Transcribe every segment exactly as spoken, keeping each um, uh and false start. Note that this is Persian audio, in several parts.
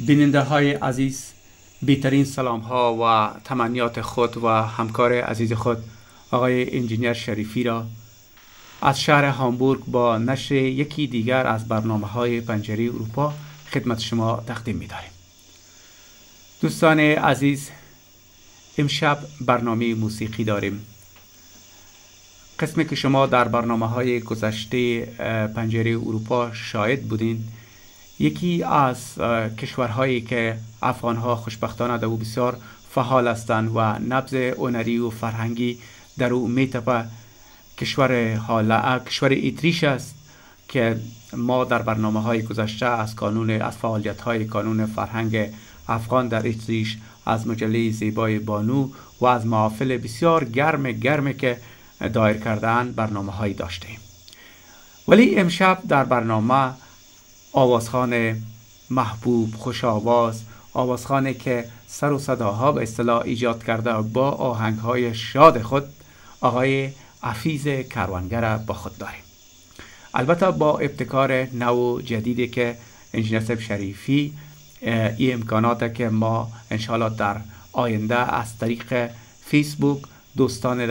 بیننده های عزیز، بیترین سلام ها و تمنیات خود و همکار عزیز خود آقای انجینیر شریفی را از شهر هامبورگ با نشر یکی دیگر از برنامه های پنجره اروپا خدمت شما تقدیم می داریم. دوستان عزیز، امشب برنامه موسیقی داریم. قسمی که شما در برنامه های گذشته پنجره اروپا شاهد بودین، یکی از کشورهایی که افغانها خوشبختانه در او بسیار فعال هستند و نبض هنری و فرهنگی در او میتپه، کشور حالا کشور اتریش است که ما در برنامه های گذشته از کانون از فعالیت های کانون فرهنگ افغان در اتریش، از مجله زیبای بانو و از محافل بسیار گرم گرم که دایر کردن برنامه هایی داشتیم. ولی امشب در برنامه آوازخوان محبوب، خوش آواز، آوازخوانی که سر و صداها به اصطلاح ایجاد کرده با آهنگهای شاد خود، آقای حفیظ کاروانگر با خود داریم. البته با ابتکار نو و جدیدی که انجینیر شریفی این امکانات که ما انشاءالله در آینده از طریق فیسبوک دوستان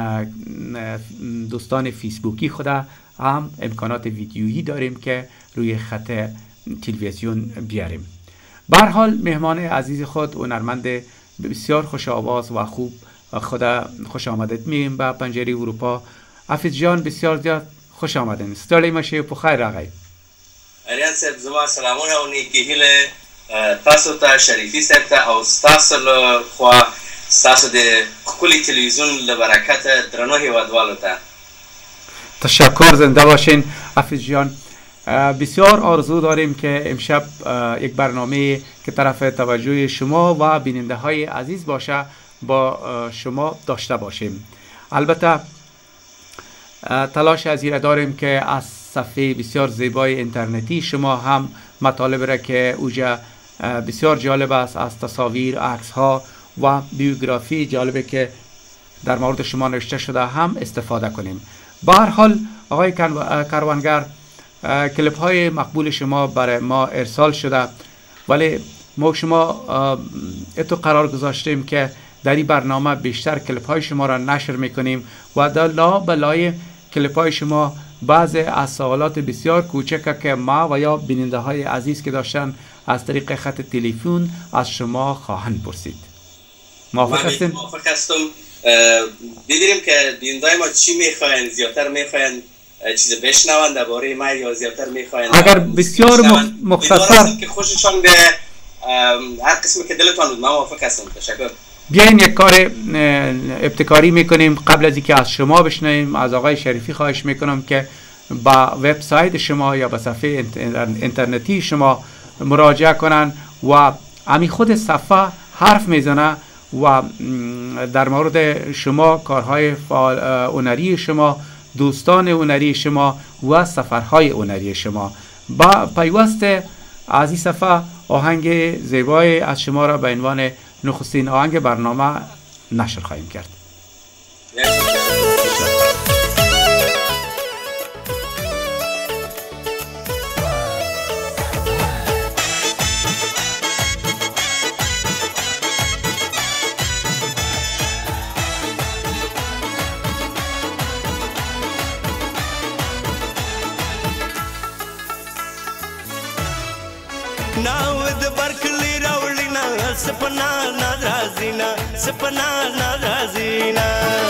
دوستان فیسبوکی خدا هم امکانات ویدیویی داریم که روی خط تلویزیون بیاریم. به هر حال مهمان عزیز خود هنرمند بسیار خوش آواز و خوب خدا خوش آمدید میگیم به پنجره اروپا. حفیظ جان بسیار زیاد خوش آمدین. ستړی مشه په خیر راغی. اریان صاحب زما سلامونه او نیکی هیله تاسو ته شریفي صاحب ته او تاسو له خوا تاسو د ښکلي تلویزیون له برکته درنو هیوادوالو ته تشکر. زنده باشین حفیظ جان. بسیار آرزو داریم که امشب یک برنامه که طرف توجه شما و بیننده های عزیز باشه با شما داشته باشیم. البته تلاش از این داریم که از صفحه بسیار زیبای اینترنتی شما هم مطالب را که اوجا بسیار جالب است، از تصاویر، عکس ها و بیوگرافی جالبه که در مورد شما نوشته شده هم استفاده کنیم. به هر حال آقای کاروانگر، کلیپ های مقبول شما برای ما ارسال شده، ولی ما شما اتو قرار گذاشتیم که در این برنامه بیشتر کلیپ های شما را نشر میکنیم و در لا بلای کلیپ های شما بعض از سوالات بسیار کوچک که ما و یا بیننده های عزیز که داشتن از طریق خط تلفن از شما خواهند پرسید. موافق هستین؟ موافق هستم. دیدیم که بیننده ما چی میخواین، زیادتر میخواین چیز بشنون درباره ما یا زیادتر میخواین اگر بسیار مختصر که خوششان به هر قسمی که دلتان بود. من موافق هستم. تشکر. بیاین یک کار ابتکاری میکنیم. قبل از اینکه از شما بشنویم، از آقای شریفی خواهش میکنم که با وبسایت شما یا به صفحه اینترنتی شما مراجعه کنن و امی خود صفحه حرف میزنه و در مورد شما، کارهای هنری شما، دوستان هنری شما و سفرهای هنری شما. با پیوست از این صفحه آهنگ زیبای از شما را به عنوان نخستین آهنگ برنامه نشر خواهیم کرد. सपना नाराजीना सपना नाराजीना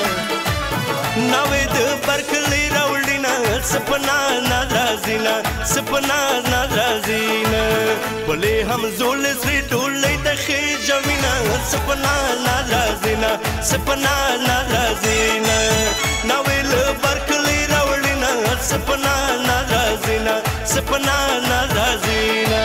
नवेद बरखली रावलीना सपना नाराजीना सपना नाराजीना बोले हम जोल से डोले दखे जमीना सपना नाराजीना सपना नाराजीना नवेल बरखली रावलीना सपना नाराजीना सपना नाराजीना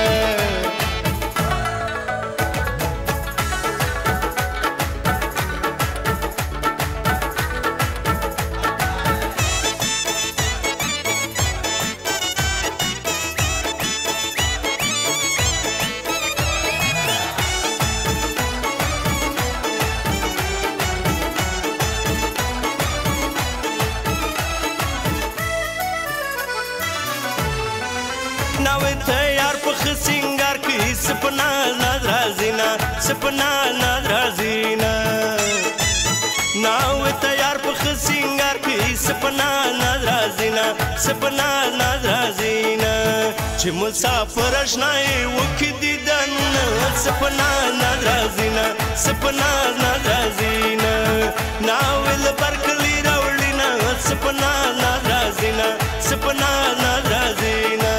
سپنا نادرازینا ناو تیار پخ سنگار کی سپنا نادرازینا سپنا نادرازینا چې مسافر اشنای وکي دیدن سپنا نادرازینا سپنا نادرازینا ناو البرکلی راولینا سپنا نادرازینا سپنا نادرازینا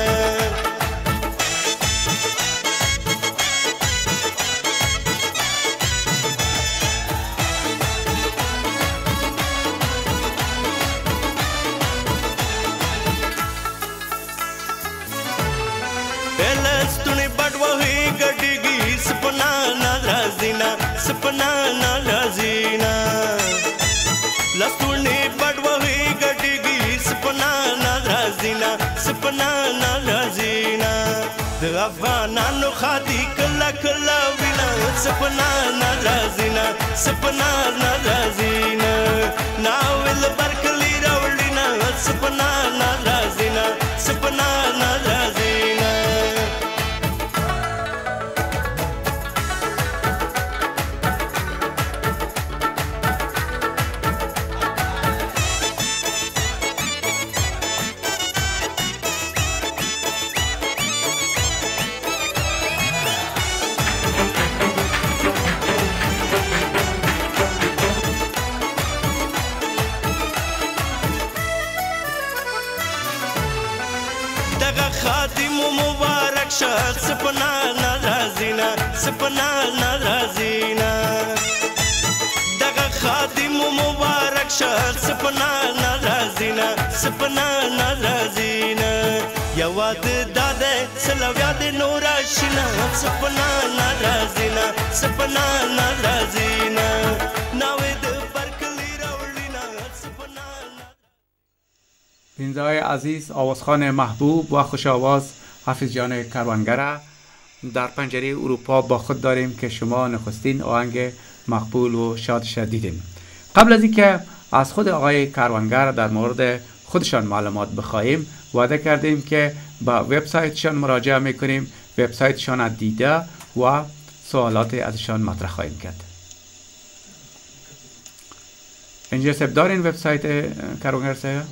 لستونی بڑوہی گڈیگی سپنا نادرازینا سپنا نادرازینا لستونی بڑوہی گڈیگی سپنا نادرازینا سپنا نادرازینا د افغانانو خادي کلا کلا وینا سپنا نادرازینا سپنا نادرازینا ناول برکلی راولینا سپنا نادرازینا سپنا نادرازینا خادم مبارک شاه سپنا نادرازینا سپنا نادرازینا دغه خادم مبارک شاه سپنا نادرازینا سپنا نادرازینا یواد داده سلویاد نوراشینا سپنا نادرازینا سپنا نادرازینا ناوید برکلی راولینا سپنا. بیننده‌های عزیز، آوازخوان محبوب و خوش آواز حافظ جان کروانگر در پنجره اروپا با خود داریم که شما نخستین آهنگ مقبول و شادش دیدیم. قبل از اینکه از خود آقای کروانگر در مورد خودشان معلومات بخواهیم، وعده کردیم که با وبسایتشان مراجعه میکنیم، وبسایتشان دیده و سوالات ازشان مطرح خواهیم کرد. اینجا سب دارین وبسایت کروانگر سه؟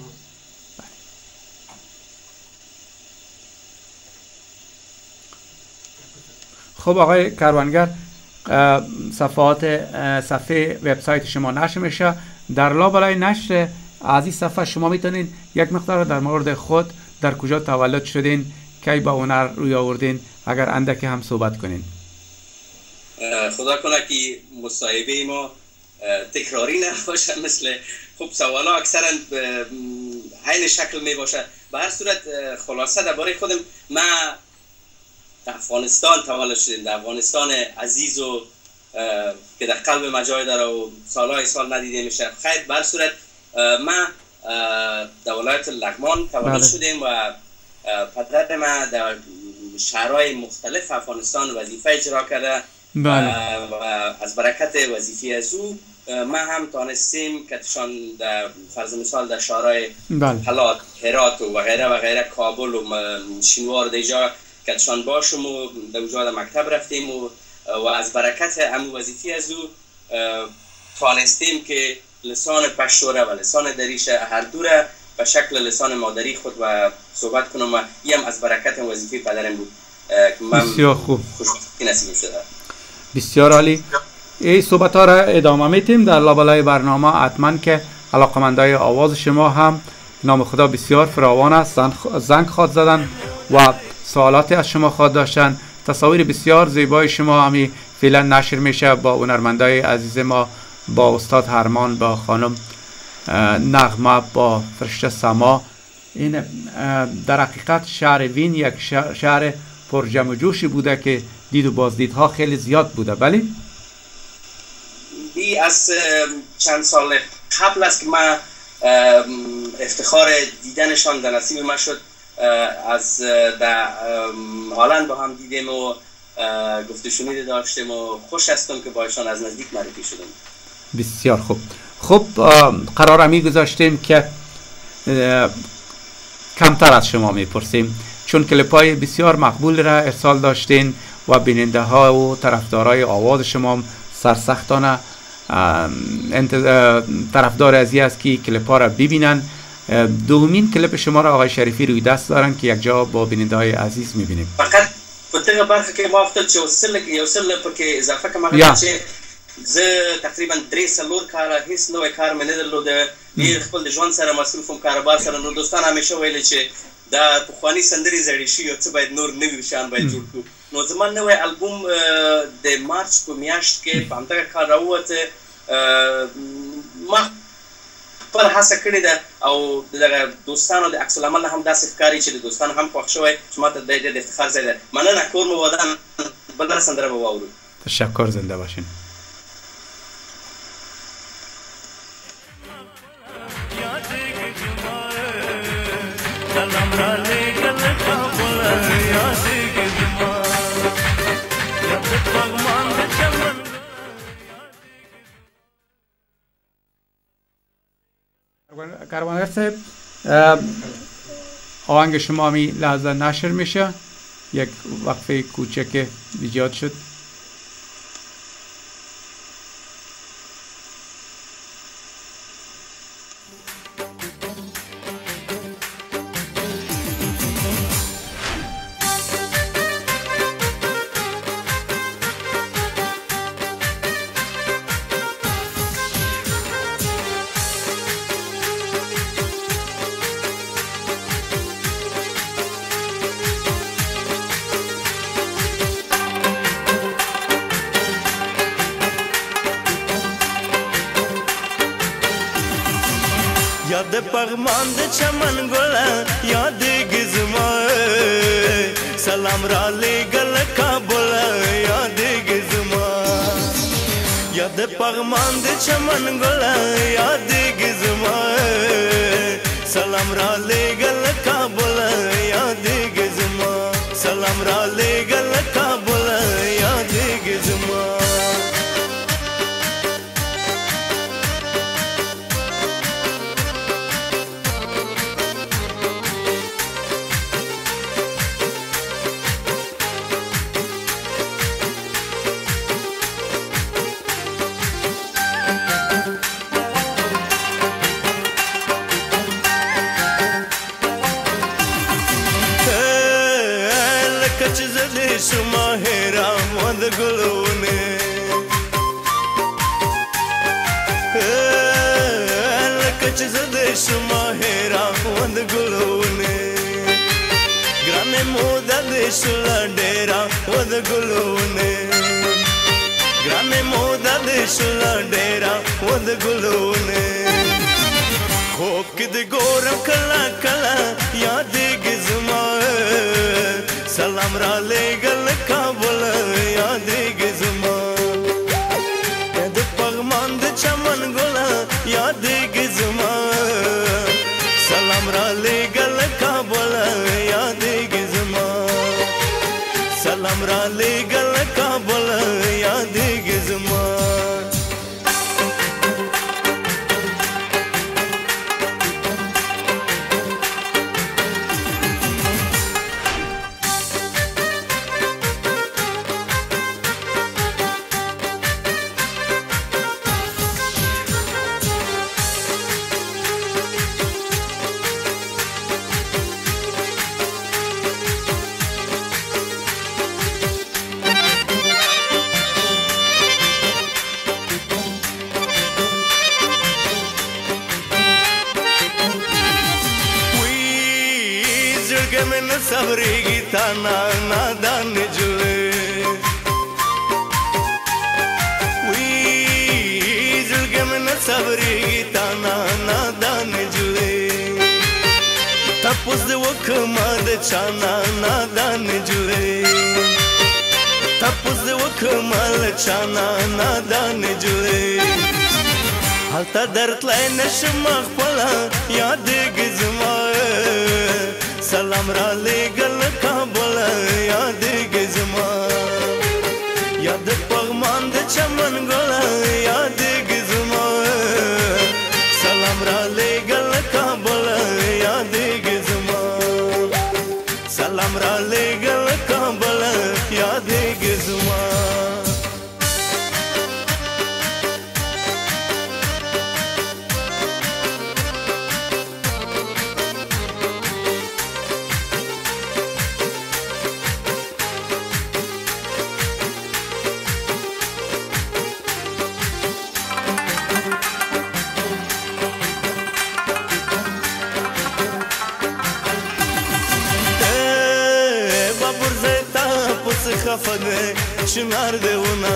خب آقای کروانگر، صفحات صفحه وبسایت شما نشر میشه. در لابلای نشر از این صفحه شما میتونین یک مقدار در مورد خود، در کجا تولد شدین، کی با هنر روی آوردین، اگر اندکی هم صحبت کنین. خدا کنه که مصاحبه ما تکراری نباشه، مثل خب سوالا اکثرا عین شکل می باشه. به هر صورت خلاصه درباره خودم، من در افغانستان تولد شدیم، در افغانستان عزیز و که در قلب ما جای داره و سالهای سال ندیده میشه. خیر، به هر صورت من در ولایت لغمان تولد شدیم و پدر من در شهرهای مختلف افغانستان وظیفه اجرا کرده. بله. و از برکت وظیفه از او ما هم تانستیم که تشان در فرض مثال در شهرهای حلات، هرات و غیره و غیره، کابل و شینوار دیجا که تشان باشم و در اونجا مکتب رفتیم و و از برکت همون وظیفه از او تانستیم که لسان پشتوره و لسان دریش هر دوره به شکل لسان مادری خود و صحبت کنم و این هم از برکت وظیفه پدرم بود. بسیار خوب، خوشبختی نصیب شده. بسیار عالی. این صحبت ها را ادامه میتیم در لابلای برنامه. حتما که علاقمندای آواز شما هم نام خدا بسیار فراوان است، زنگ خواد زدن و سوالاتی از شما خواد داشتن. تصاویر بسیار زیبای شما همی فعلا نشر میشه با هنرمندای عزیز ما، با استاد هرمان، با خانم نغمه، با فرشته سما. این در حقیقت شهر وین یک شهر پر جمع و جوشی بوده که دید و بازدیدها خیلی زیاد بوده. بلی دی از چند سال قبل است که من افتخار دیدنشان در نصیب من شد. از در هالند با هم دیدیم و گفت شنید داشتیم و خوش هستم که با ایشان از نزدیک معرفی شدم. بسیار خوب. خب قرار می گذاشتیم که کمتر از شما میپرسیم، چون کلیپای بسیار مقبول را ارسال داشتین و بیننده ها و طرفدارای آواز شما هم سرسختانه طرفدار ازی است که کلیپ ها را ببینن. دومین کلیپ شما را آقای شریفی روی دست دارن که یک جا با بیننده های عزیز میبینیم. فقط په دغه برخه کې ما وختل چې وسل یو سل پکې اضافه کوم هغه چې زه تقریبا درې څلور کاله هیڅ نوی کار مې نه درلوده، ډېر خپل د ژوند سره مصروف وم، کاروبار سره. نو دوستان همیشه ویل چې دا پخواني سندرې زړې شوي او څه باید نور نوي شیان باید جوړ کړو. نو زما نوی البوم د مارچ په میاشت کې په همدغه کال راووته. ما خپل هڅه کړې ده او دغه دوستانو د عکس العمل هم داسې ښکاري چې د دوستانو هم خوښ شوی چې ما ته د ډېر افتخار ځای ده. مننه، کور مو ودان، بله سندره به واورو. تشکر، زنده باشین. کاروانگر صاحب، آهنگ شما می لحظه نشر میشه، یک وقفه کوچک ایجاد شد. یاد پغمان د چمن ګله یادېږي زما، سلام را لېږل کابل یادېږي زما. یاد پغمان د چمن ګله یادېږي زما، سلام را لېږل کابل یادېږي زما، سلام را لېږل کابل یادېږي زما. شما هرام ود گلونه لکه چې زده شما هرام ود گلونه ګرانه موده دې شوله ډېره ود گلونه ګرانه موده دې شوله ډېره ود گلونه خوب کې دې ګورم کله کله یادېږي زما سلام را لېږل کابل یادېږي زما د پغمان د چمن ګله یادېږي زما سلام را لېږل کابل یادېږي زما سلام را لېږل کابل یادېږي زما صبرېږي تا نه نادان جوړې وی زړګی مې نه صبرېږي تا نه نادان جوړې تپوس دې وکړمه د چا نه نادان جوړې تپوس دې وکړمه له چا نه نادان جوړې هلته درتلی نشم خپله یادېږي زما سلام را لېږل کابل یادېږي زما یاد پغمان د چمن ګله یادېږي زما سلام را لېږل کابل یادېږي زما سلام را لېږل کابل یادېږي چنار دیونا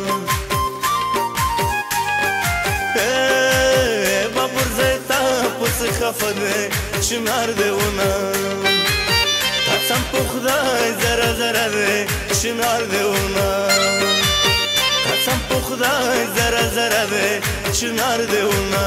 بابور زیتا پس خفده چنار دیونا قسم په خدای زره زره ده چنار دیونا قسم په خدای زره زره ده چنار دیونا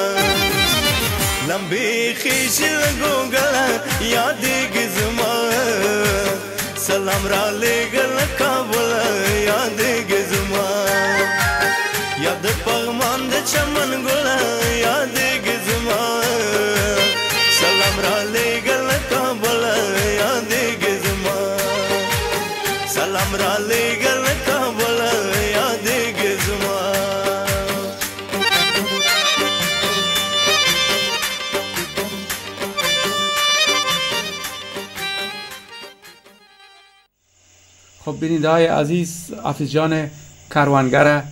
لمبی خیشی گوگلا یادی زما سلام را لگل کابل یادی زما یاد پغمان د چمن ګل یادی زما سلام را لگل کابل یادی زما سلام را لگل کابل یادی زما خب بیننده های عزیز، حافظ جان کاروانگر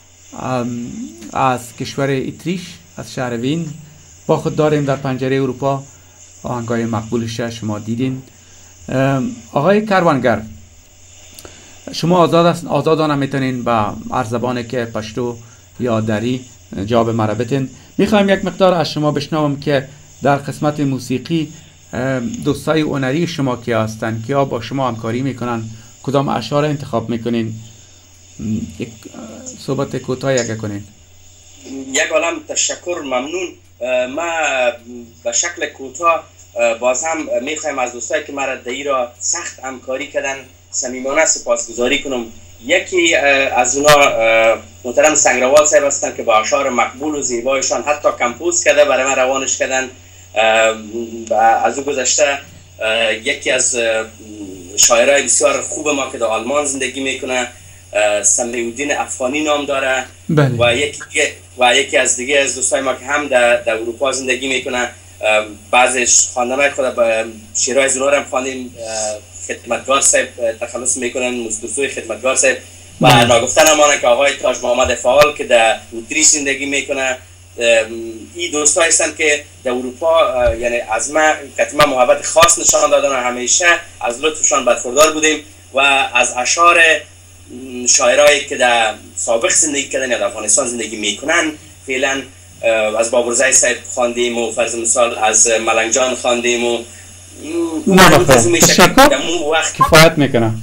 از کشور اتریش از شهر وین با خود داریم در پنجره اروپا. آهنگای مقبولش شما دیدین. آقای کاروانگر، شما آزاد آزادانه میتونین با هر زبانی که پشتو یا دری جواب مرا بتین. میخوایم یک مقدار از شما بشنوم که در قسمت موسیقی دوستای هنری شما کی هستن، کیا با شما همکاری میکنن، کدام اشعار انتخاب میکنین؟ یک صحبت کوتاه یک کنین. یک عالم تشکر، ممنون. ما به شکل کوتاه باز هم میخوایم از دوستایی که مرا در را سخت همکاری کردن صمیمانه سپاسگزاری کنم. یکی از اونا محترم سنگروال صاحب هستن که با اشعار مقبول و زیبایشان حتی کمپوز کرده برای من روانش کردن. از او گذشته یکی از شاعرای بسیار خوب ما که در آلمان زندگی میکنه سمیع‌الدین افغانی نام داره. بله. و یکی و یکی از دیگه از دوستای ما که هم در, در اروپا زندگی میکنه، بعضش خواندنای خود با شعرهای زنور هم خواندیم. خدمتگار صاحب تخلص میکنن، مستوسوی خدمتگار صاحب. و ناگفتن همانه که آقای تاج محمد فعال که در اتریش زندگی میکنه. این دوستا هستن که در اروپا یعنی از ما کتما محبت خاص نشان دادن و همیشه از لطفشان برخوردار بودیم. و از اشعار شاعرایی که در سابق زندگی کردن یا در افغانستان زندگی میکنن فعلا از بابرزای صاحب خواندیم و فرض مثال از ملنگ جان خواندیم و تشکر، کفایت میکنم.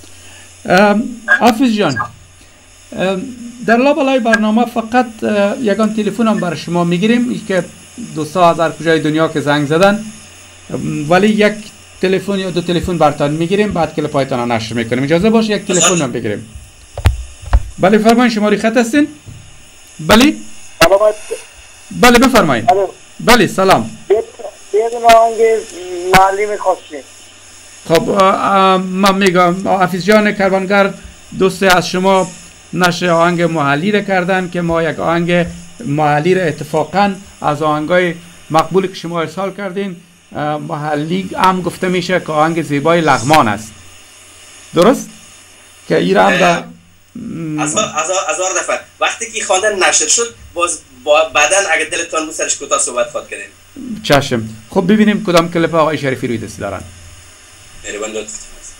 حافظ جان، در لابلای برنامه فقط یگان تلفن هم برای شما میگیریم که دوستا از هر کجای دنیا که زنگ زدن، ولی یک تلفن یا دو تلفن برتان میگیریم، بعد کلیپ هایتان نشر میکنیم. اجازه باشه یک تلفن هم بگیریم. بله فرمایید، شماره خط هستین؟ بله بله بفرمایید. بله سلام. یه آهنگ محلی میخواستیم. خب من میگم حافظ جان کاروانگر دوست از شما نشر آهنگ محلی را کردن که ما یک آهنگ محلی را اتفاقا از آهنگای مقبولی که شما ارسال کردین محلی هم گفته میشه که آهنگ زیبای لغمان است، درست؟ که این هم در هزار دفعه وقتی که خواندن نشر شد باز بعدا اگر دلتان بود سرش کوتاه صحبت خواهد کردیم. چشم. خب ببینیم کدام کلیپ آقای شریفی روی دستی دارن. مهربان لطف.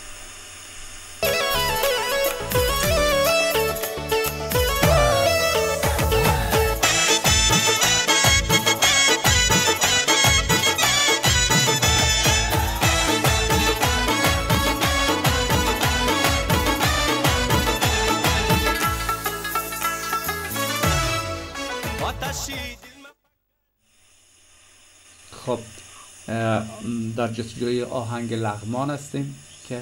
خب در جستجوی آهنگ لغمان هستیم که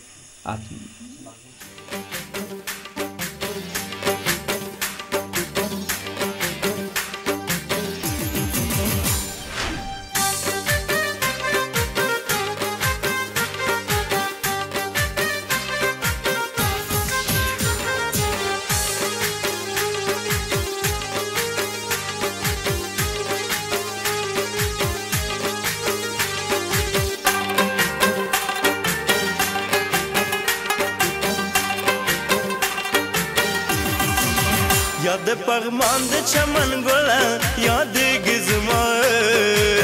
یاد پغمان د چمن ګل یاد گزما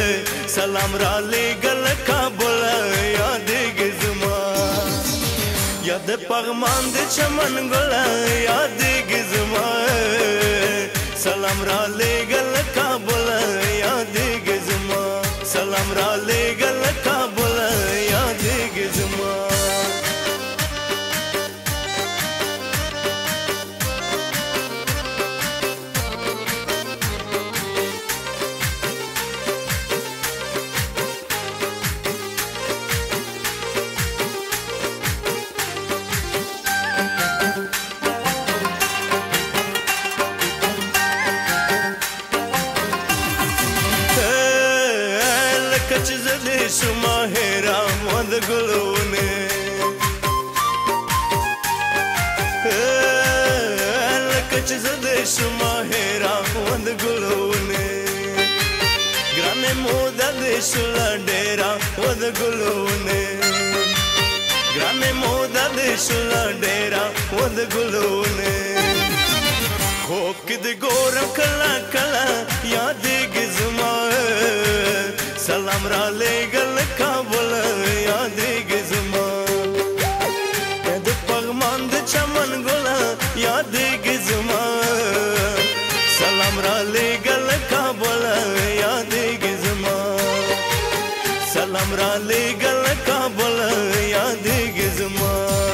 سلام را لګل کابل یاد گزما یاد پغمان د چمن ګل یادېږي زما سلام را لېږل کابل یادېږي زما سلام را لېږل کابل یادېږي زما شما هرام ود گلونه لکه زده شما هرام ود گلونه ګرانه موده د شولا ډیرا ود گلونه ګرانه موده د شولا ډیرا ود گلونه خو کې د ګورم کلا کلا یادېږي زما سلام را لېږل کابل یادېږي زما د پغمان د چمن ګل یادېږي زما سلام را لېږل کابل یادېږي زما سلام را لېږل کابل یادېږي زما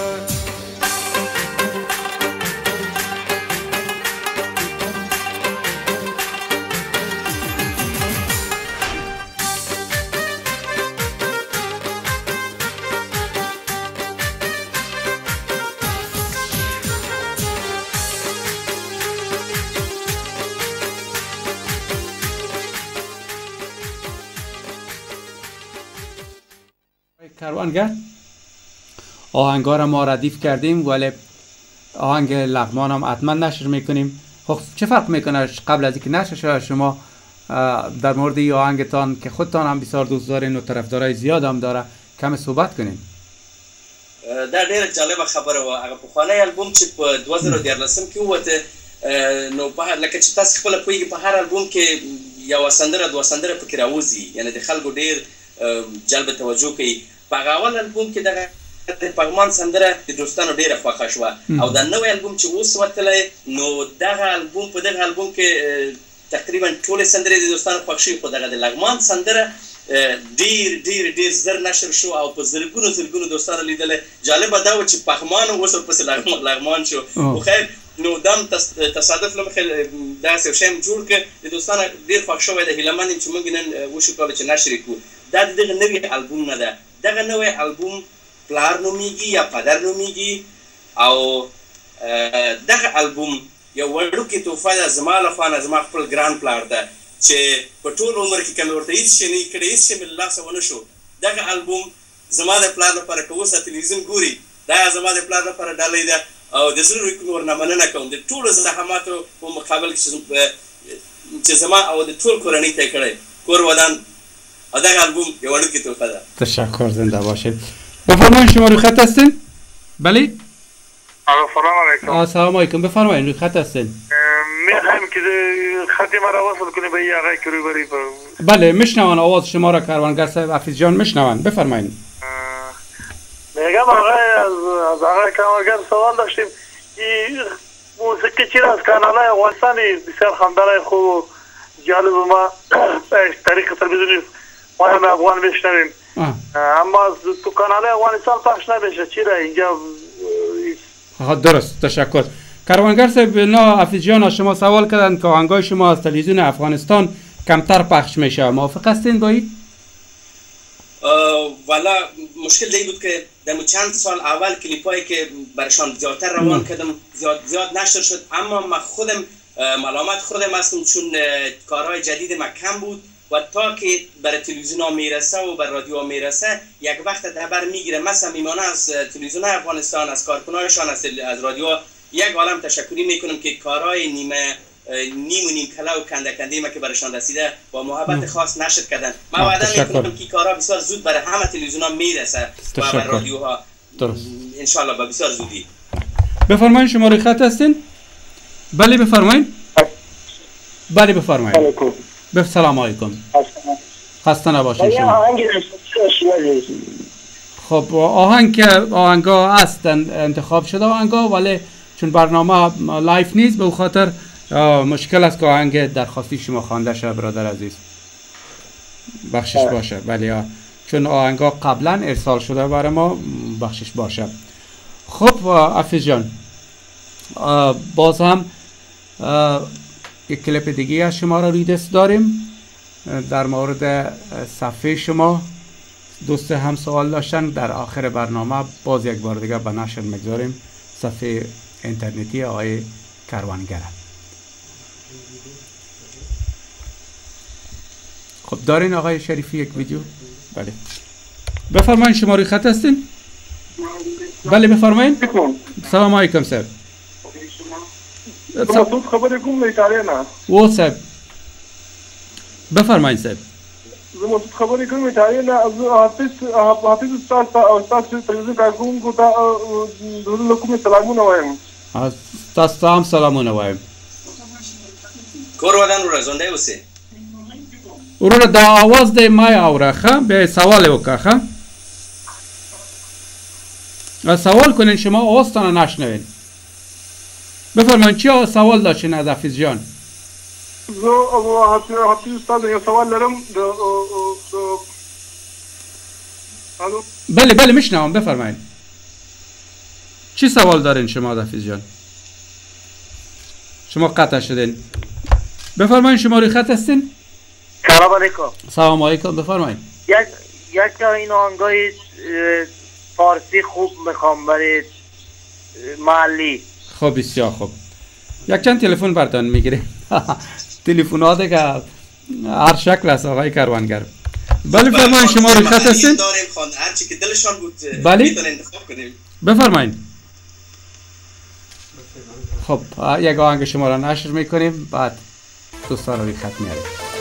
کاروانگر آهنگا را ما ردیف کردیم ولی آهنگ لغمان هم حتما نشر میکنیم. خب چه فرق میکنه قبل از اینکه نشر شود شما در مورد این آهنگتان که خودتان هم بسیار دوست دارین و طرفدارای زیاد هم داره کم صحبت کنین؟ دا ډیره جالبه خبره و. هغه پخوانی البوم چې په دوه زره دیارلسم کې ووته نو په لکه چې تاسو خپل پوهیږئ په هر البوم کې یو سندره دوه سندره پکې راوځي، یعنی د خلکو ډیر جلب توجه کوي. په هغه اول البوم کې دغه د پغمان سندره د دوستانو ډیره خوښه شوه او دا نوی البوم چې اوس وتلی نو دغه البوم په دغه البوم کې تقریبا ټولې سندرې د دوستانو خوښ شوي، خو دغه د لغمان سندره ډیر ډیر ډیر زر نشر شو او په زرګونو زرګونو دوستانو لیدله. جالبه دا و چې پغمان اوس ورپسې لغمان شو. خو خیر نو دام تصادف له مخې داسې یو شی م جوړ کړ، د دوستانو ډیر خوښ شوی دی. هیله من یم چې موږ نن وشو کولی چې نشر یې کړو. دا د دغه نوي البوم نه ده. دغه نوی البوم پلار نومیږي یا پدر نومیږي او دغه البوم یو وړوکې تحفه ده زما لخوا نه، زما خپل ګران پلار ده چې په ټول عمر کې که مې ورته هېڅ شی نه وي کړی، هېڅ شی مې له لاسه ونه شو. دغه البوم زما د پلار لپاره که اوس تلویزیون ګوري دا زما د پلار لپاره ډالۍ ده او د زړه روی ورنه مننه کوم د ټولو زحماتو په مقابل کې چې زما او د ټول کورنۍ ته یې کړی کور ودان و دغه البوم یه وړوکې تحفه ده. تشکر، زنده باشید. بفرمایید شما روی خط هستین؟ بله؟ سلام علیکم. سلام علیکم، بفرمایید روی خط هستین. میخوایم که خطی ما را وصل کنیم به این آقای که روی بری. بله میشنون آواز شما را کاروانگر صاحب حفیظ جان میشنون، بفرمایید. میگم آقای از آقای کاروانگر سوال داشتیم. این موسیقی چی از کانالای افغانستانی بسیار خواندنای خوب جالب ما طریق تلویزیونی ما هم افغان میشنویم، اما تو کانال افغانستان پخش نمیشه. چی را اینجا؟ درست، تشکر. کاروانگر صاحب نه حفیظ جان شما سوال کردن که آهنگای شما از تلویزیون افغانستان کمتر پخش میشه، موافق هستین با این؟ والا مشکل دی بود که در چند سال اول کلیپایی که برشان زیادتر روان کردم زیاد زیاد نشر شد، اما من خودم ملامت خودم هستم چون کارهای جدید ما کم بود و تا که برای تلویزیون ها میرسه و بر رادیو ها میرسه یک وقت دبر میگیره. مثلا میمانه از تلویزیون افغانستان، از کارکنانشان، از, از رادیو یک عالم تشکری میکنم که کارهای نیمه نیم و نیم کلا و کنده کنده ما که برشان رسیده با محبت خاص نشر کردن. ما وعده میکنم که کارها بسیار زود برای همه تلویزیون ها میرسه و بر رادیو ها ان شاء الله بسیار زودی. بفرمایید شما روی خط هستین؟ بله بفرمایید. بله بفرمایید. بف سلام علیکم. خسته نباشید شما. خب آهنگ که آهنگا هست انتخاب شده آهنگا، ولی چون برنامه لایف نیست به خاطر مشکل است که آهنگ درخواستی شما خوانده شه برادر عزیز. بخشش باشه. ولی چون آهنگا قبلا ارسال شده برای ما بخشش باشه. خب حافظ جان باز هم یک کلیپ دیگه از شما را ریدست داریم در مورد صفحه شما. دوست هم سوال داشتن، در آخر برنامه باز یک بار دیگه به نشر میگذاریم صفحه اینترنتی آقای کاروانگر. خب دارین آقای شریفی یک ویدیو؟ بله بفرمایید. شما روی خط هستین؟ بله بفرمایید. سلام علیکم صاحب. مسعود خبر کوم له ایتالیا نه. و صاحب بفرمایید صاحب. زه مسعود خبر کوم ایتالیا نه. از حافظ حافظ استاد او استاد تلویزیون کارکون کو تا دغه کوم سلامونه وایم. تاسو هم سلامونه وایم. کور ودان رو زنده اوسه. ورونه دا आवाज د ما اورخه به سوال وکړه. سوال کنین شما آواستان نشنوین. بفرمایید چی سوال داشتین از حافظ جان؟ زه حافظ استاد یو سوال لرم. الو بله بله میشنوم بفرمایید. چی سوال دارین شما از حافظ جان؟ شما قطع شدین. بفرمایید شما روی خط هستین؟ سلام علیکم. سلام علیکم بفرمایید. یک یک تا این آهنگای فارسی خوب میخوام برای محلی. خب بسیار خوب. یک چند تلفن براتون میگیریم. تلفنات که هر شکل است آقای کاروانگر. بله بفرمایید شما روی خط هستین؟ داریم خواند هر چی که دلشان بود میتونن انتخاب کنیم. بفرمایید. خب یک آهنگ شما را نشر میکنیم بعد دوستان روی خط میاریم.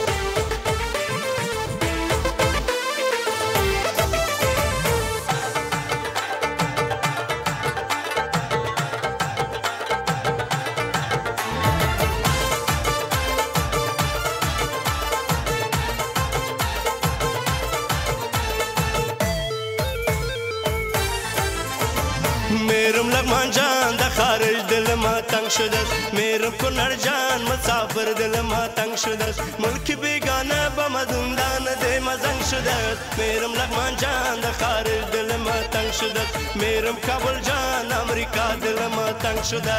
میرم لغمان جان د خارج دل ما تنگ شده، میرم کنر جان مسافر دل ما تنگ شده، ملک بیگانه با مزندان ده مزنگ شده. میرم لغمان جان د خارج دل ما تنگ شده، میرم کابل جان امریکا دل ما تنگ شده.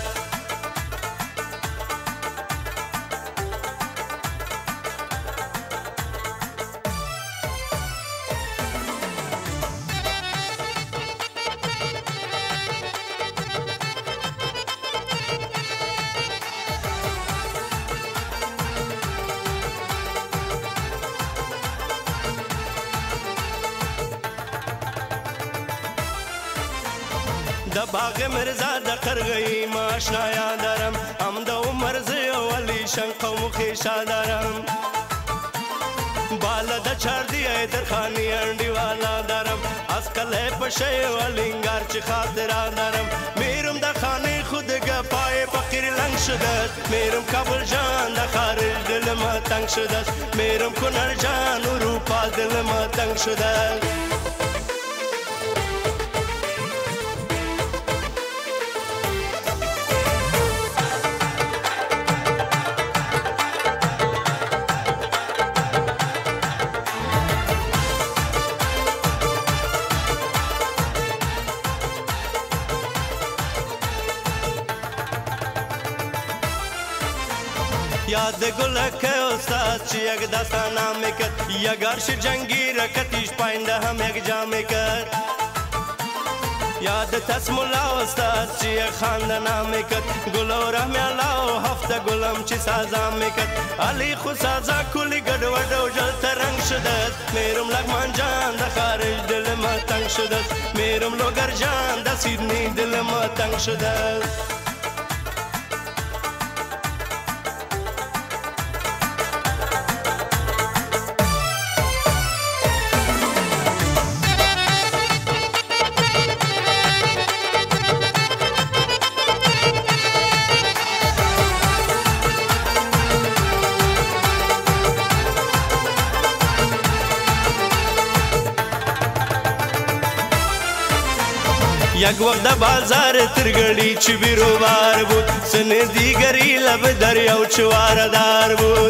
د باغ مرزا د قرغی ما آشنا یادارم، ام د عمر زی ولی شنقو مخی شادارم، بالا د چاردی در خانی انڈی والا دارم، از کله پشی ولینگار چی خاطر دارم. میرم د خانی خود گپای فقیر لنگ شده، میرم کابل جان د خارج دل ما تنگ شده، میرم کنر جان اروپا دل ما تنگ شده. یاد گلک استاد چی یک داستان میکرد، یک عرش جنگی رکتیش پاینده هم یک جا میکرد. یاد تسمولا استاد چی یک خاندان میکرد، گل و رحمی الله و هفته گلم چی سازا میکرد. علی خو سازا کلی گد و دو جل ترنگ شده، میرم لغمان جان د خارج دل ما تنگ شده، میرم لوگر جان د سیدنی دل ما تنگ شده. یک وقت بازار ترگلی چی بیروبار بود سن دیگری لب دریاو چوار دار بود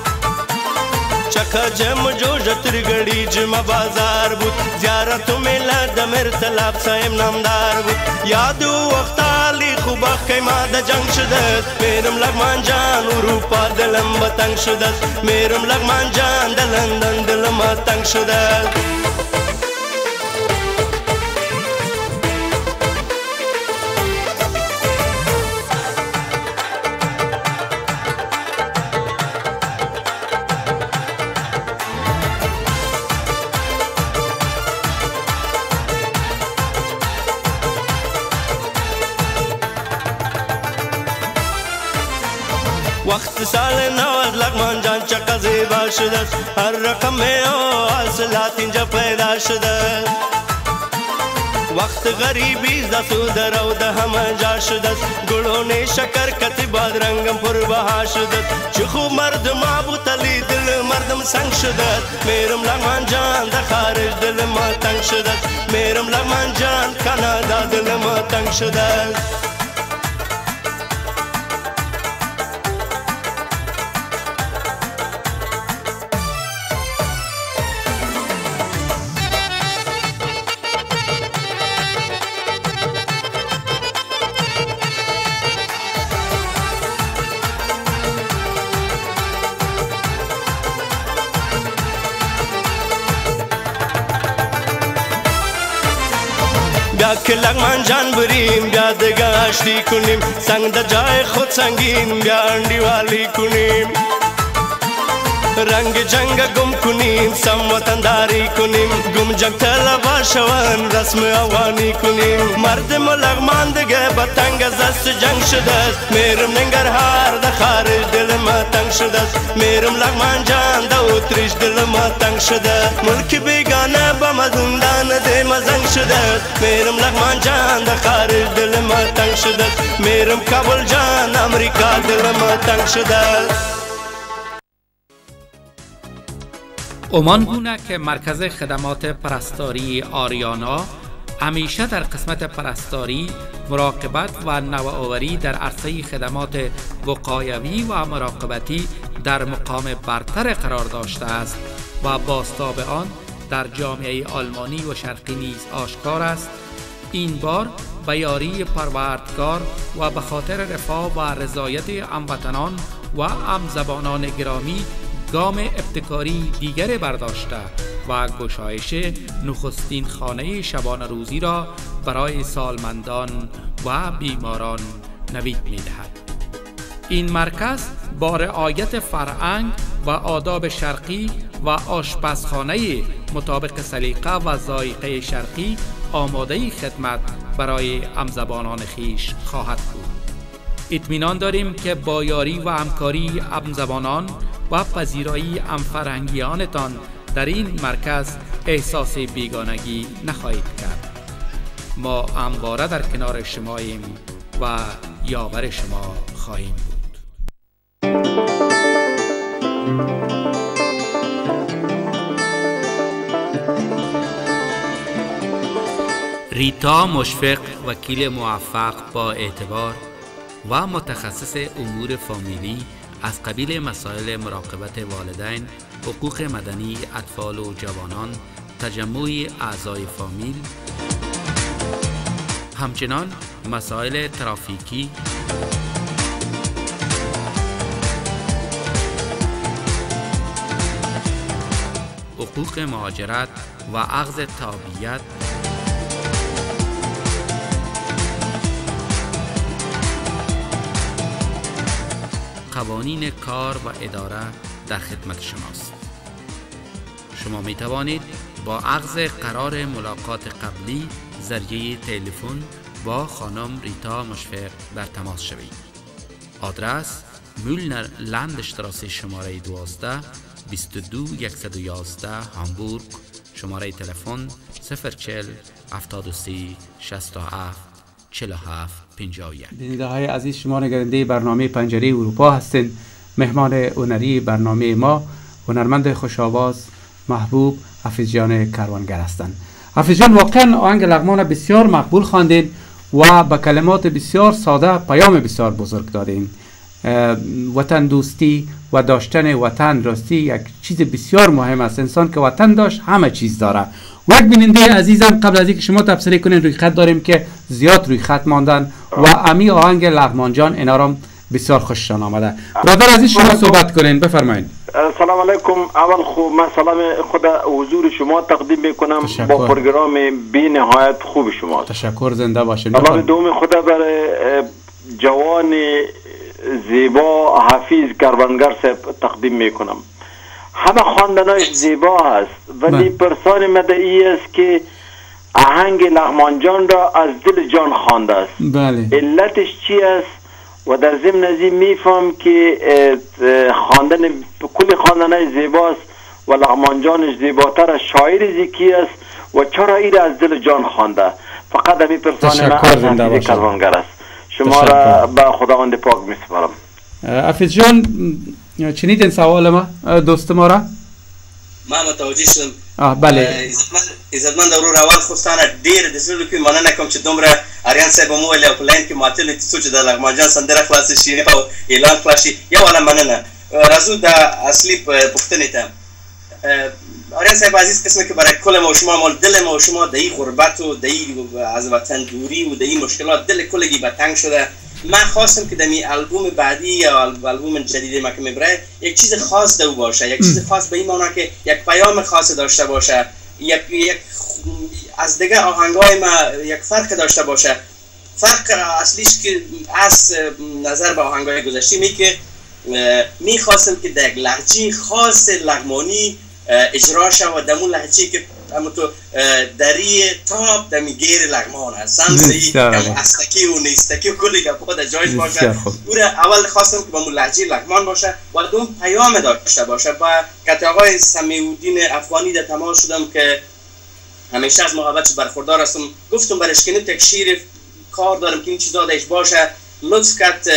چکا جم جوش ترگلی جم بازار بود زیارتو میلا دمر تلاب سایم نامدار بود یادو وقتالی خوبا خیما دا جنگ شدد میرم لغمان جان اروپا دلم بتنگ شدد میرم لغمان جان دلندن دلم تنگ شدد وقت سال نو لغمان جان چقدر زیبا شده هر رقم او حاصلات اینجا پیدا شده وقت غریبی زسو در او ده همه جا شده گلونه شکر کتی بادرنگم پر بها شده چه خوب مردم آبوتلی دل مردم سنگ شده میرم لغمان جان ده خارج دل ما تنگ شده میرم لغمان جان کانادا دل ما تنگ شده بیا که لغمان جان بریم بیا دگه آشتی کنیم سنگ در جای خود سنگین بیا انډیوالی کنیم رنگ جنگ گم کنیم سم وطنداری کنیم گم جنگ طلبا شوان رسم اوانی کنیم مردم لغمان دیگه با تنگ از دست جنگ شده میرم ننگرهار ده خارج دل ما تنگ شده میرم لغمان جان ده اتریش دل ما تنگ شده ملک بیگانه با مزندان ده مزنگ شده میرم لغمان جان ده خارج دل ما تنگ شده میرم کابل جان امریکا دل ما تنگ شده عمان گونه که مرکز خدمات پرستاری آریانا همیشه در قسمت پرستاری، مراقبت و نوآوری در عرصه خدمات وقایوی و مراقبتی در مقام برتر قرار داشته است و بازتاب آن در جامعه آلمانی و شرقی نیز آشکار است. این بار به یاری پروردگار و به خاطر رفاه و رضایت هموطنان و همزبانان گرامی گام ابتکاری دیگر برداشته و گشایش نخستین خانه شبانه روزی را برای سالمندان و بیماران نوید می دهد. این مرکز با رعایت فرهنگ و آداب شرقی و آشپزخانه مطابق سلیقه و ذائقه شرقی آماده خدمت برای همزبانان خیش خواهد بود. اطمینان داریم که با یاری و همکاری همزبانان و پذیرایی همفرهنگیانتان در این مرکز احساس بیگانگی نخواهید کرد. ما همواره در کنار شماییم و یاور شما خواهیم بود. ریتا مشفق، وکیل موفق با اعتبار و متخصص امور فامیلی از قبیل مسائل مراقبت والدین، حقوق مدنی اطفال و جوانان، تجمع اعضای فامیل، همچنان مسائل ترافیکی، حقوق مهاجرت و اخذ تابعیت، قوانین کار و اداره در خدمت شماست. شما می توانید با اخذ قرار ملاقات قبلی ذریعه تلفن با خانم ریتا مشفق در تماس شوید. آدرس مولنر لندشتراسی شماره دوازده بیست و دو صد و یازده هامبورگ. شماره تلفن صفر چهل هفتاد و سه شصت و هفت چهل و هفت پنجاه و یک. بیننده های عزیز، شما نگرنده برنامه پنجره اروپا هستند. مهمان هنری برنامه ما هنرمند خوش آواز محبوب حفیظ جان کروانگر هستند. حافظ جان واقعا آهنگ لغمان بسیار مقبول خواندین و با کلمات بسیار ساده پیام بسیار بزرگ دادین. وطن دوستی و داشتن وطن راستی یک چیز بسیار مهم است. انسان که وطن داشت همه چیز داره. و یک بیننده عزیزم قبل از اینکه شما تبصره کنین روی خط داریم که زیاد روی خط ماندن و امی آهنگ لغمان جان اینا را بسیار خوششان آمده. برادر عزیز شما صحبت کنین، بفرمایید. سلام علیکم. اول خوب من سلام خود حضور شما تقدیم میکنم با پروگرام بی نهایت خوب شما. تشکر، زنده باشین. سلام دوم خدا برای جوان زیبا حفیظ کربنگر صاحب تقدیم میکنم. همه خواندنایش زیبا هست ولی پرسان مدعی است که آهنگ لغمان جان را از دل جان خوانده است. بله. علتش چی است؟ و در ضمن از این میفهم که خواندن کل خواندنای زیباست و لغمان جانش زیباتر از شاعر زیکی است و چرا این از دل جان خوانده. فقط همی پرسان من از کربنگر است. شما را به خداوند پاک میسپارم. حافظ جان چنیدین سوال ما دوست ما را؟ ما متوجه شدم. آه بله. عزتمند اورو اول خوستانه ډیر د زړه کې مننه کوم چې دومره اریان صاحب مو ویل او پلاین کې ماته نه تاسو چې د لغمان جان سندره خلاص شي او اعلان خلاص شي یو ولا مننه راځو د اصلي پوښتنې ته. اریان صاحب عزیز قسمه که برای کل ما و شما مال دل ما و شما در این غربت و در این از وطن دوری و در این مشکلات دل کلگی به تنگ شده. من خواستم که در این البوم بعدی یا البوم جدید ما که میبره یک چیز خاص دو باشه، یک چیز خاص به این معنی که یک پیام خاص داشته باشه، یک یک از دیگه آهنگای ما یک فرق داشته باشه. فرق اصلیش که از نظر به آهنگای گذشته می که میخواستم که در یک لهجه خاص لغمانی اجرا شد و دمون لهجه که اما تو دری تاب دمی گیر لغمان هست سمسی دم استکی و نیستکی و کلی گپا در جایش باشه. او را اول خواستم که با مون لهجه لغمان باشه و دوم پیام داشته باشه. با کت آقای سمیع‌الدین افغانی در تماس شدم که همیشه از محبتش برخوردار هستم. گفتم برش که تک شیر کار دارم که این چیزا درش باشه. لطف کرد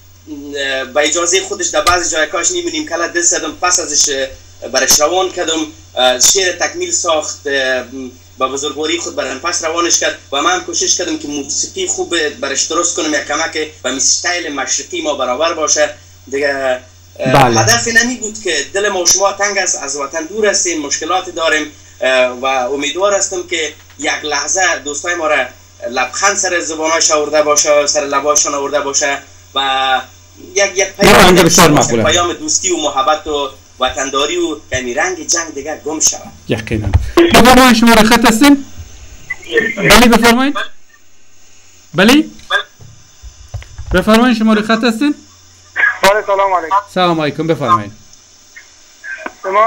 با اجازه خودش در بعضی جای کاش نیمونیم کلا دل زدم پس ازش برش روان کردم. شعر تکمیل ساخت با بزرگواری خود برام پس روانش کرد و من کوشش کردم که موسیقی خوب برش درست کنم یک کمک و استایل مشرقی ما برابر باشه دیگه. بله. هدف نمی بود که دل ما و شما تنگ است، از وطن دور هستیم، مشکلات داریم و امیدوار هستم که یک لحظه دوستای ما را لبخند سر زبانش آورده باشه، سر لباشان آورده باشه و یک یک پیام پیام دوستی و محبت و وطنداری و کمی رنگ جنگ دیگر گم شود. یقینا. بفرمایید شما را خط هستین؟ بله بفرمایید. بله؟ بفرمایید شما را خط هستین؟ بله سلام علیکم. سلام علیکم بفرمایید. شما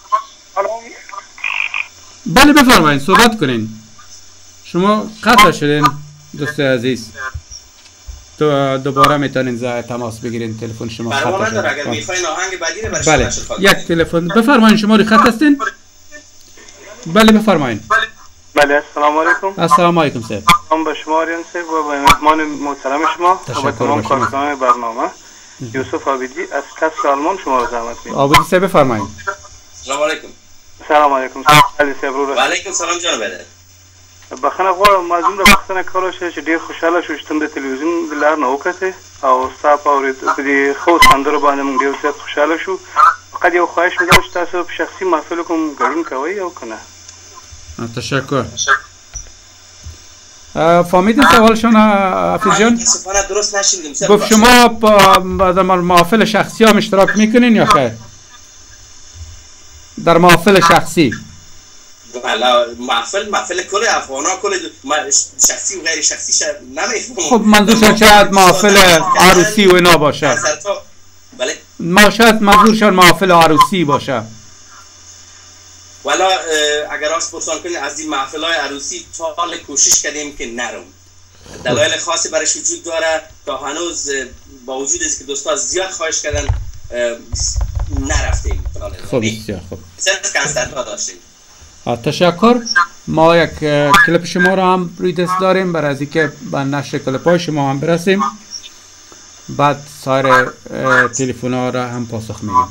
بله بفرمایید صحبت کنین. شما قطع شدین دوست عزیز. تو دوباره میتونین زای تماس بگیرین تلفن شما خط شده. اگر میخواین آهنگ بعدی رو برش بله یک تلفن بفرمایید شما رو خط هستین؟ بله بفرمایید. بله السلام علیکم. السلام علیکم صاحب. سلام به شما آریان صاحب و به مهمان محترم شما و به تمام کارکنان برنامه. یوسف عابدی از کسر آلمان شما رو زحمت میدم. عابدی صاحب بفرمایید. سلام علیکم. سلام علیکم. علی صاحب رو. و علیکم سلام جناب بده. بخنه غواړم مازم د پښتنه کولو چې ډیر خوشاله شو چې تم د تلویزیون د لار نه وکړې او ستا په اورید په دې خو سندرو باندې موږ ډیر زیات خوشاله شو. فقط یو خواهش مې درلود چې تاسو په شخصي محفل کوم ګډون کوئ او کنه. تشکر. فهمیدین سوالشون حافظ جان؟ درست نشیدیم. گفت شما در محافل شخصی هم اشتراک میکنین یا خیر؟ در محافل شخصی محفل محفل کل افغانا کل شخصی و غیر شخصی شد نمیفهمم. خب منظورشون شاید محفل عروسی و اینا باشه. بله ما شاید منظورشون محفل عروسی باشه. والا اگر راست پرسان کنید از این محفل های عروسی تا حال کوشش کردیم که نرم. دلایل خاصی برش وجود داره تا هنوز با وجود از که دوستا زیاد خواهش کردن نرفتیم. خب بسیار خوب. سرس کنسرت ها داشتیم. تشکر. ما یک کلیپ شما را هم روی دست داریم برای از اینکه به نشر کلیپ های شما هم برسیم بعد سایر تلفن ها را هم پاسخ میدیم.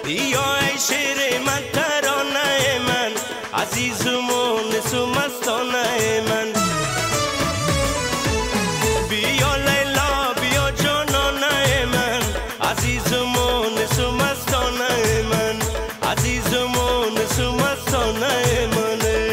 بیا ای شیر من ترانه من عزیزم و نسو مستانه من بیا لیلا بیا جانانه من عزیزم و نسو مستانه من عزیزم و نسو مستانه من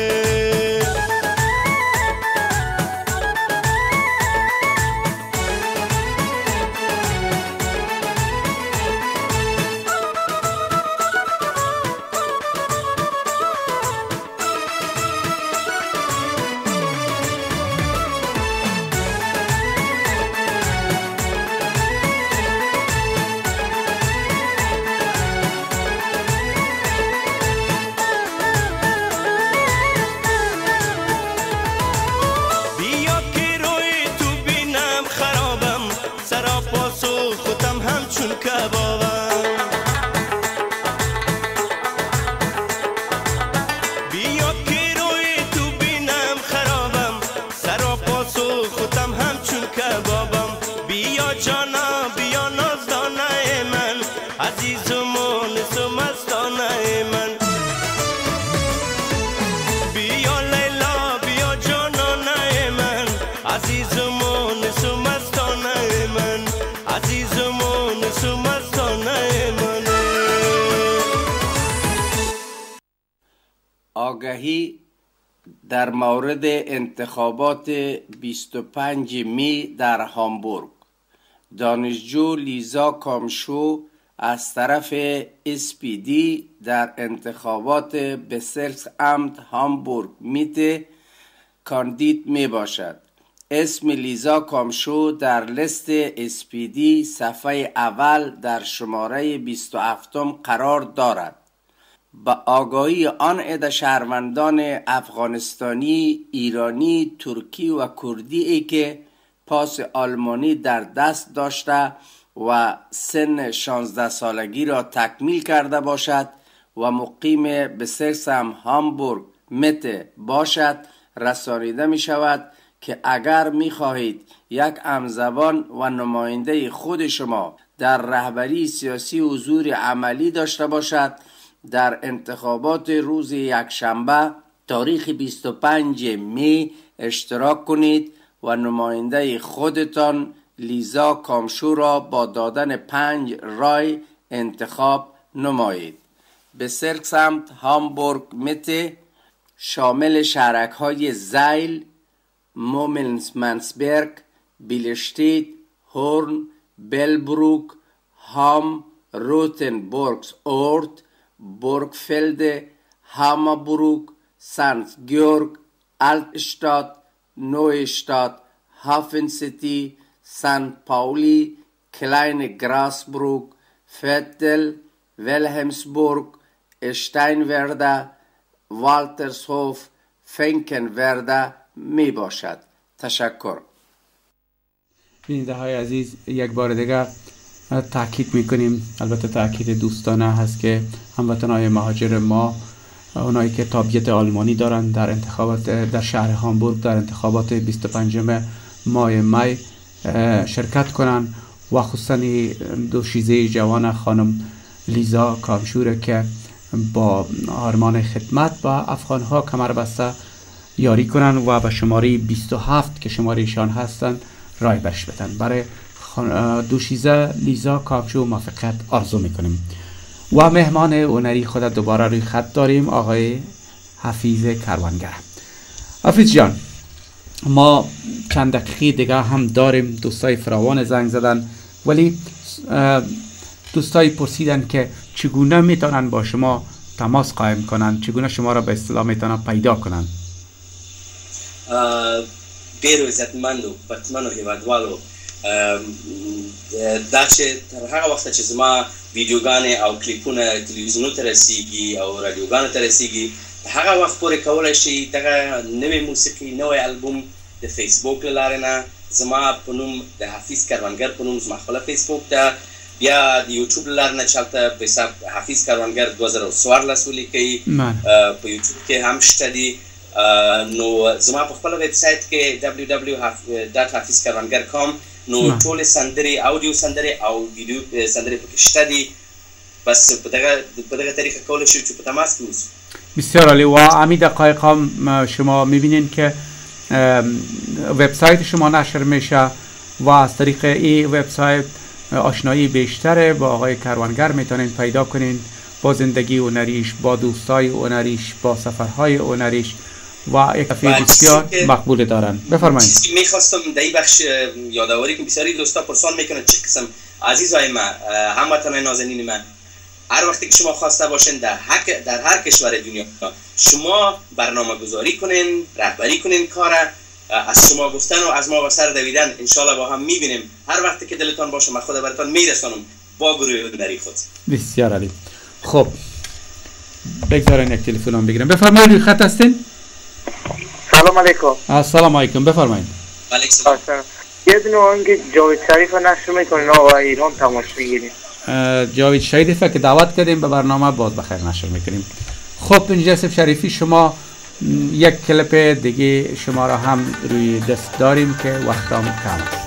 آگهی در مورد انتخابات بیست و پنج می در هامبورگ. دانشجو لیزا کامشو از طرف اس پی دی در انتخابات بسرکسامت هامبورگ میته کاندید می باشد. اسم لیزا کامشو در لست اس پی دی صفحه اول در شماره بیست و هفتم قرار دارد. با آگاهی آن عده شهروندان افغانستانی، ایرانی، ترکی و کردی ای که پاس آلمانی در دست داشته و سن شانزده سالگی را تکمیل کرده باشد و مقیم بسرکسام هامبورگ مته باشد رسانیده می شود که اگر می خواهید یک همزبان و نماینده خود شما در رهبری سیاسی حضور عملی داشته باشد، در انتخابات روز یکشنبه تاریخ بیست و پنج می اشتراک کنید و نماینده خودتان لیزا کامشو را با دادن پنج رای انتخاب نمایید. بسرکسامت هامبورگ مته شامل شهرک های زایل، مومنسمنسبرگ، بیلشتید، هورن، بلبروک، هام، روتنبورگس اورت، بورگفلد، هامابروک، سنت گیورگ، آلتشتات، نویشتات، هافن سیتی، سنت پاولی، کلاین گراسبروک، فتل، ویلهمسبورگ، اشتاینورده، والترسهوف، فینکنورده می باشد. تشکر. بیننده های عزیز، یک بار دیگر تاکید میکنیم، البته تاکید دوستانه هست که هموطنان مهاجر ما، اونایی که تابعیت آلمانی دارند، در انتخابات در شهر هامبورگ در انتخابات بیست و پنجم ماه می شرکت کنند و خصوصا دوشیزه جوان خانم لیزا کامشو که با آرمان خدمت با افغانها کمر بسته یاری کنند و به شماره بیست و هفت که شماره ایشان هستند رای برش بدن. برای دوشیزه لیزا کامشو موفقیت آرزو میکنیم. و مهمان هنری خود دوباره روی خط داریم، آقای حفیظ کروانگر. حفیظ جان، ما چند دقیقه دیگه هم داریم، دوستای فراوان زنگ زدن، ولی دوستای پرسیدن که چگونه میتونن با شما تماس قائم کنن، چگونه شما را به اصطلاح میتونن پیدا کنن؟ ډیر عزتمند و پتمن و هیوادوالو، دا چې تر هغه وخته چې زما ویډیوګانې او کلیپونه تلویزیونو ته رسیږي او رادیوګانو ته رسیږي، هغه وخت پورې کولی شي دغه نوې موسیقي، نوی البوم د فیسبوک له لارې نه زما په نوم د حفیظ کروانګر په نوم زما خپله فیسبوک ده، بیا د یوټیوب له لارې نه چلته په حساب حفیظ کروانګر دوه زره څوارلس ولیکئ، په یوټیوب کې هم شته دي. نو زما په خپله ویب سایټ کې دبلیو دبلیو ډاټ حفیظ کروانګر کام نو ټولې سندرې، اودیو سندرې او ویډیو سندرې پکې شته دي. بس بدغه بدغه طریقه کول شو چې په تماس کې اوسو. بسیار عالی. و همین دقایق هم شما میبینین که وبسایت شما نشر میشه و از طریق این وبسایت آشنایی بیشتره با آقای کروانگر میتونین پیدا کنین، با زندگی هنریش، با دوستای هنریش، با سفرهای هنریش و یک کافه بسیار مقبول دارن. بفرمایید. چیزی میخواستم در این بخش یادآوری که بسیاری دوستا پرسان میکنن چه قسم عزیزای ما، هموطنان نازنین من، هر وقتی که شما خواسته باشین در هر در هر کشور دنیا شما برنامه گذاری کنین، رهبری کنین کار، از شما گفتن و از ما به سر دویدن انشالله با هم میبینیم. هر وقتی که دلتان باشه من خود براتون میرسونم با گروه هنری خود. بسیار عالی. خب بگذارین یک تلفن هم بگیرم. بفرمایید روی خط هستین؟ سلام علیکم. السلام علیکم. بفرمایید. علیکم سلام. یه دونه آهنگ جاوید شریف نشر میکنین آقا ایران تماش میگیریم. جاوید شریف که دعوت کردیم به برنامه باز بخیر نشر میکنیم. خب انجاسف شریفی شما یک کلیپ دیگه شما را هم روی دست داریم که وقتام کم است.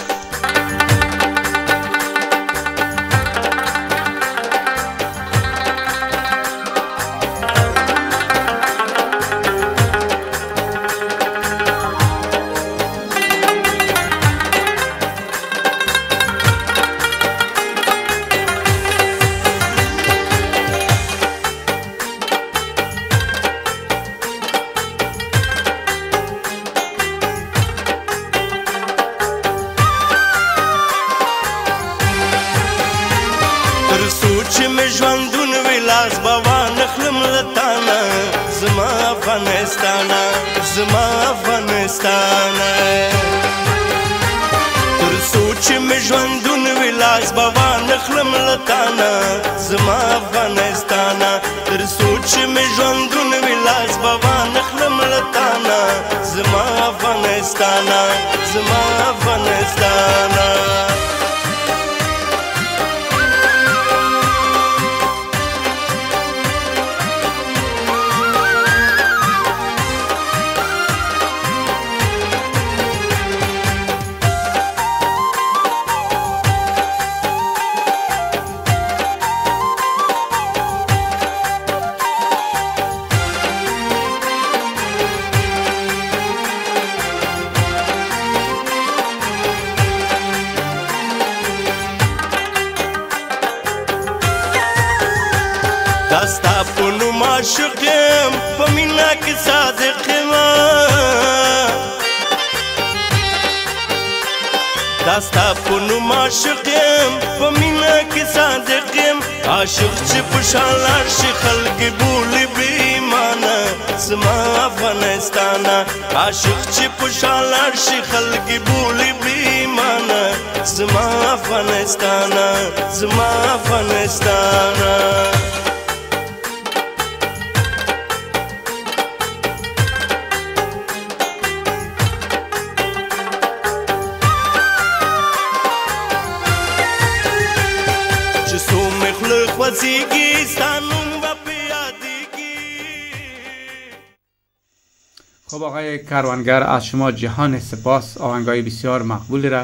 خب آقای کروانگر از شما جهان سپاس. آهنگای بسیار مقبولی را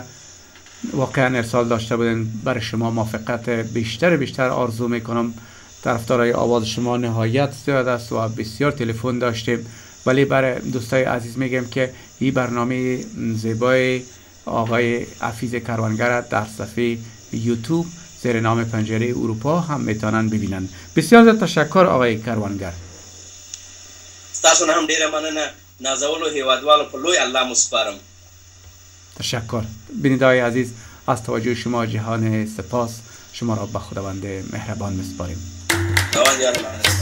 واقعا ارسال داشته بودین. برای شما موفقیت بیشتر بیشتر آرزو میکنم. طرفدارای آواز شما نهایت زیاد است و بسیار تلفن داشتیم، ولی برای دوستای عزیز میگم که این برنامه زیبای آقای حفیظ کروانگر در صفحه یوتیوب زیر نام پنجره اروپا هم میتونن ببینن. بسیار زیاد تشکر آقای کروانگر. تاسو هم ډیره مننه. نازول و هیوادوالو په لوی الله مسپارم. تشکر. بینندگان عزیز از توجه شما جهان سپاس. شما را به خداوند مهربان میسپاریم. خداوند یار